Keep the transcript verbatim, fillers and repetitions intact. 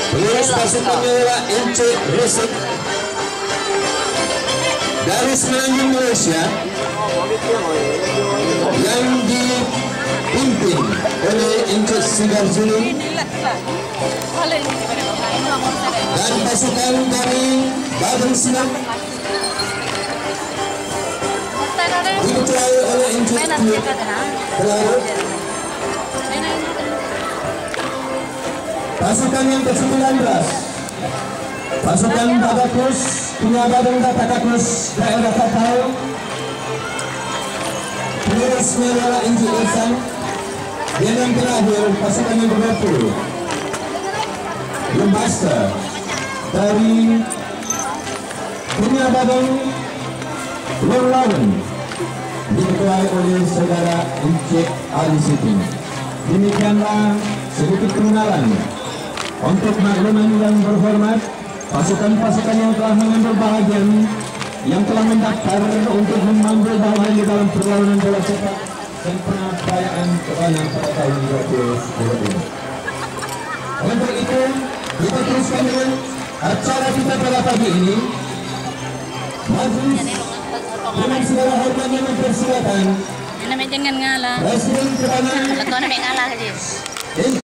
Pengurus pasukan Nyawa M C Resik dari Semenanjung Malaysia yang dipimpin oleh M C Sigar Zulu dan pasukan dari Badung Sinap diketuai oleh M C Pelaut. Pasukan yang ke sembilan belas pasukan Badakus punya Badung Badakus daerah Tatau, pengurus Nyawa M C Ihsan. Dan yang terakhir pasukan yang ke dua puluh Lembasta dari punya Badung Lorlawen diketuai oleh saudara M C Ali Siti. Demikianlah sedikit pengenalan. Untuk makluman yang berhormat, pasukan-pasukan yang telah mengambil bahagian, yang telah mendaftar untuk mengambil bahagian di dalam perlawanan bola sepak dan pengabdian kepada pada tahun dua ribu dua puluh ini. Untuk itu, kita teruskan dengan acara kita pada pagi ini. Majelis dengan segala hormatnya mempersilakan Jangan ngalah. Presiden Perdana Kalau kau nak ngalah aja.